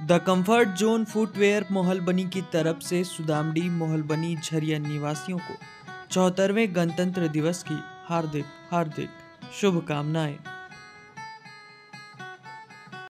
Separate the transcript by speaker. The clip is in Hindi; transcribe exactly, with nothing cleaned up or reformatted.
Speaker 1: The comfort zone footwear Mohalbani की तरफ से सुदामडी मोहलबनी झरिया निवासियों को चौहत्तरवें गणतंत्र दिवस की हार्दिक हार्दिक शुभकामनाएं।